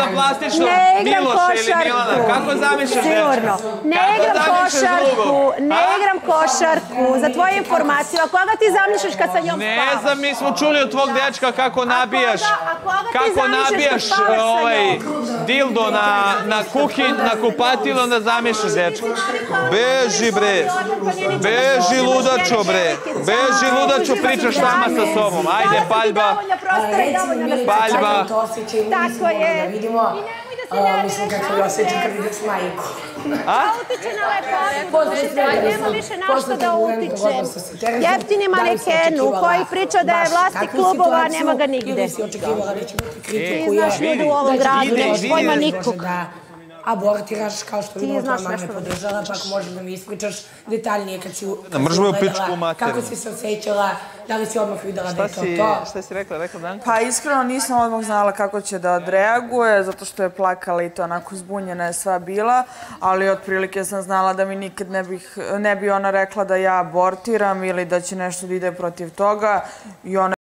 za plastičnog Miloša ili Milana? Kako zamišljaš dečka? Sigurno. Ne igram košarku. Za tvoje informacije, a koga ti zamišljaš kad sa njom spavaš? Ne znam, mi smo čuli od tvog dečka kako nabijaš dildo na kuhinj, na kupatilo, onda zamišljaš dečka. Beži bre, beži ludačo bre, beži ludačo, pričaš sama sa sobom. Ajde, paljba. Paljba. Tako je. Mislim kako je osjećam kad idem s majku. A utiče na lepotu. Nema više na što da utiče. Jeftini manekenu koji priča da je vlasnik klubova, nema ga nigde. Ti znaš ljudi u ovom gradu, nemaš pojma nikog. Abortiraš, kao što vidimo, tvoja mama me podržala, pa ako možeš da mi ispričaš detaljnije kad si ugledala, kako si se osjećala, da li si odmah videla da je to to? Šta si rekla, Danka? Pa iskreno nisam odmah znala kako će da odreaguje, zato što je plakala i to onako zbunjena je sva bila, ali otprilike sam znala da mi nikad ne bi ona rekla da ja abortiram ili da će nešto da ide protiv toga i ona